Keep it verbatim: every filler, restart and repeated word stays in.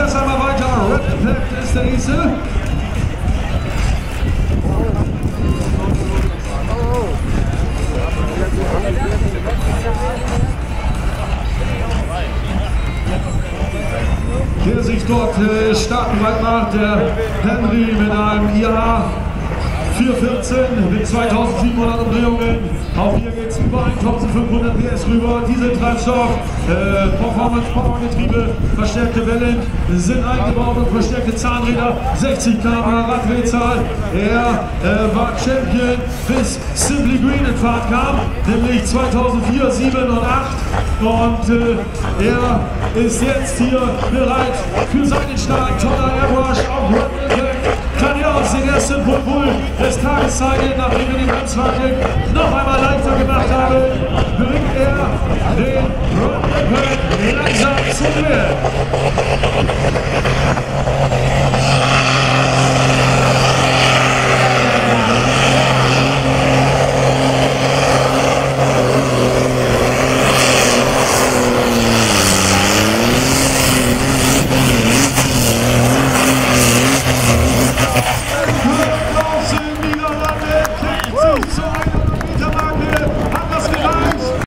das einmal weiter. Red Impact ist der nächste. Der sich dort äh, starken weit macht, der Henry mit einem I A vier vierzehn mit zweitausendsiebenhundert Umdrehungen. Auch hier geht es über eintausendfünfhundert P S rüber. Dieseltreibstoff, äh, Performance Power Getriebe, verstärkte Wellen sind eingebaut und verstärkte Zahnräder. sechzig Kilometer pro Stunde Raddrehzahl. Er äh, war Champion bis Simply Green in Fahrt kam, nämlich zweitausendvier, sieben und acht. Und äh, er ist jetzt hier bereit für seinen Start. Toller Airbrush auf Red Impact. Kann er uns den ersten Pole Bull des Tages zeigen, nachdem wir den Bremswackel noch einmal leichter gemacht haben, bringt er den Red Impact langsam zu mir.